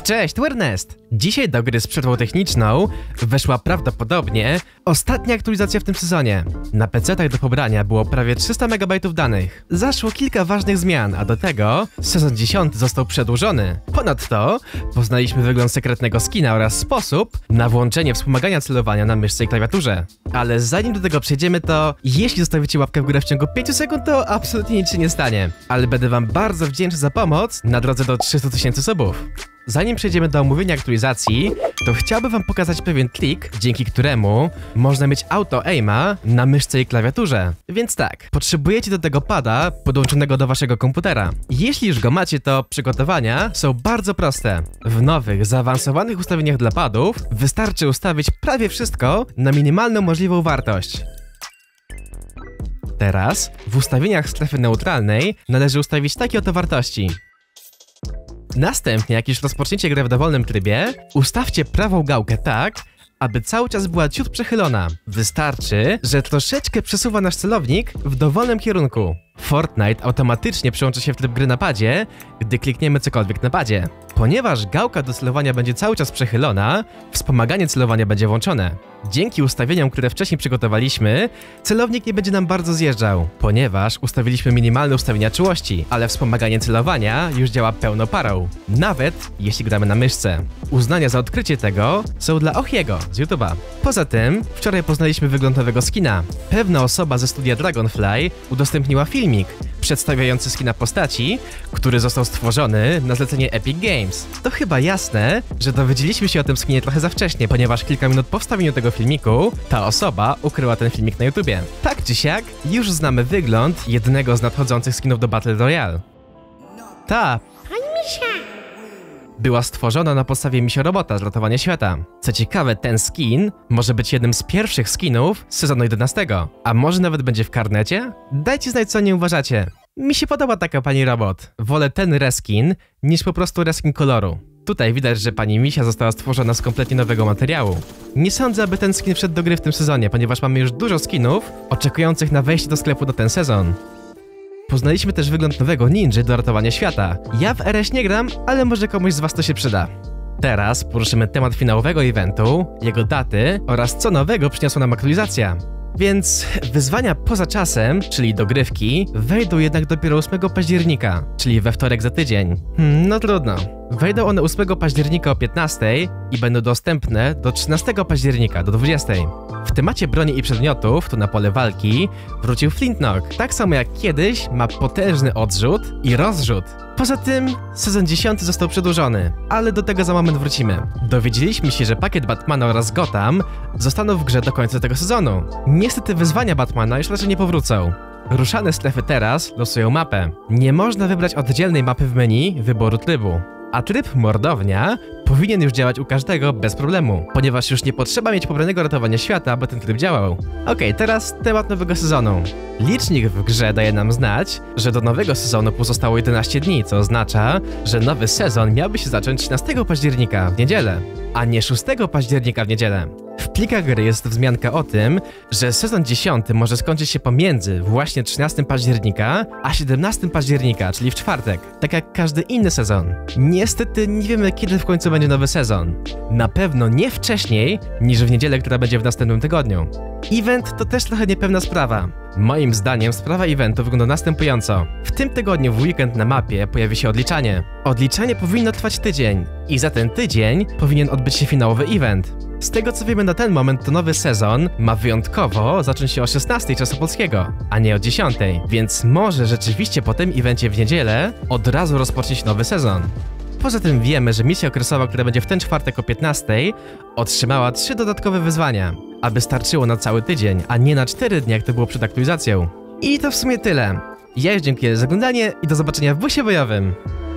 Cześć, tu Ernest! Dzisiaj do gry z przerwą techniczną weszła prawdopodobnie ostatnia aktualizacja w tym sezonie. Na PC-tach do pobrania było prawie 300 MB danych. Zaszło kilka ważnych zmian, a do tego sezon 10 został przedłużony. Ponadto poznaliśmy wygląd sekretnego skina oraz sposób na włączenie wspomagania celowania na myszce i klawiaturze. Ale zanim do tego przejdziemy, to jeśli zostawicie łapkę w górę w ciągu 5 sekund, to absolutnie nic się nie stanie. Ale będę wam bardzo wdzięczny za pomoc na drodze do 300 000 subów. Zanim przejdziemy do omówienia aktualizacji, to chciałbym wam pokazać pewien trik, dzięki któremu można mieć auto-aima na myszce i klawiaturze. Więc tak, potrzebujecie do tego pada podłączonego do waszego komputera. Jeśli już go macie, to przygotowania są bardzo proste. W nowych, zaawansowanych ustawieniach dla padów wystarczy ustawić prawie wszystko na minimalną możliwą wartość. Teraz w ustawieniach strefy neutralnej należy ustawić takie oto wartości. Następnie, jak już rozpoczniecie grę w dowolnym trybie, ustawcie prawą gałkę tak, aby cały czas była ciut przechylona. Wystarczy, że troszeczkę przesuwa nasz celownik w dowolnym kierunku. Fortnite automatycznie przełączy się w tryb gry na padzie, gdy klikniemy cokolwiek na padzie. Ponieważ gałka do celowania będzie cały czas przechylona, wspomaganie celowania będzie włączone. Dzięki ustawieniom, które wcześniej przygotowaliśmy, celownik nie będzie nam bardzo zjeżdżał, ponieważ ustawiliśmy minimalne ustawienia czułości, ale wspomaganie celowania już działa pełną parą, nawet jeśli gramy na myszce. Uznania za odkrycie tego są dla Ochiego z YouTube'a. Poza tym, wczoraj poznaliśmy wygląd nowego skina. Pewna osoba ze studia Dragonfly udostępniła filmik przedstawiający skina postaci, który został stworzony na zlecenie Epic Games. To chyba jasne, że dowiedzieliśmy się o tym skinie trochę za wcześnie, ponieważ kilka minut po wstawieniu tego filmiku ta osoba ukryła ten filmik na YouTubie. Tak czy siak, już znamy wygląd jednego z nadchodzących skinów do Battle Royale. Ta była stworzona na podstawie Misio-robota z ratowania świata. Co ciekawe, ten skin może być jednym z pierwszych skinów z sezonu 11, a może nawet będzie w karnecie? Dajcie znać, co nie uważacie. Mi się podoba taka pani robot. Wolę ten reskin niż po prostu reskin koloru. Tutaj widać, że pani Misia została stworzona z kompletnie nowego materiału. Nie sądzę, aby ten skin wszedł do gry w tym sezonie, ponieważ mamy już dużo skinów oczekujących na wejście do sklepu na ten sezon. Poznaliśmy też wygląd nowego ninja do ratowania świata. Ja w RS nie gram, ale może komuś z was to się przyda. Teraz poruszymy temat finałowego eventu, jego daty oraz co nowego przyniosła nam aktualizacja. Więc wyzwania poza czasem, czyli dogrywki, wejdą jednak dopiero 8 października, czyli we wtorek za tydzień. No trudno. Wejdą one 8 października o 15 i będą dostępne do 13 października do 20. W temacie broni i przedmiotów, tu na pole walki, wrócił Flintknock. Tak samo jak kiedyś ma potężny odrzut i rozrzut. Poza tym sezon 10 został przedłużony, ale do tego za moment wrócimy. Dowiedzieliśmy się, że pakiet Batmana oraz Gotham zostaną w grze do końca tego sezonu. Niestety wyzwania Batmana już raczej nie powrócą. Ruszane strefy teraz losują mapę. Nie można wybrać oddzielnej mapy w menu wyboru trybu. A tryb mordownia powinien już działać u każdego bez problemu, ponieważ już nie potrzeba mieć pobranego ratowania świata, aby ten tryb działał. Okej, teraz temat nowego sezonu. Licznik w grze daje nam znać, że do nowego sezonu pozostało 11 dni, co oznacza, że nowy sezon miałby się zacząć 13 października w niedzielę, a nie 6 października w niedzielę. W plikach gry jest wzmianka o tym, że sezon 10 może skończyć się pomiędzy właśnie 13 października a 17 października, czyli w czwartek, tak jak każdy inny sezon. Niestety nie wiemy, kiedy w końcu będzie nowy sezon. Na pewno nie wcześniej niż w niedzielę, która będzie w następnym tygodniu. Event to też trochę niepewna sprawa. Moim zdaniem sprawa eventu wygląda następująco. W tym tygodniu w weekend na mapie pojawi się odliczanie. Odliczanie powinno trwać tydzień i za ten tydzień powinien odbyć się finałowy event. Z tego co wiemy na ten moment, to nowy sezon ma wyjątkowo zacząć się o 16 czasu polskiego, a nie o 10, więc może rzeczywiście po tym evencie w niedzielę od razu rozpocznie się nowy sezon. Poza tym wiemy, że misja okresowa, która będzie w ten czwartek o 15, otrzymała 3 dodatkowe wyzwania, aby starczyło na cały tydzień, a nie na 4 dni, jak to było przed aktualizacją. I to w sumie tyle. Ja już dziękuję za oglądanie i do zobaczenia w busie bojowym.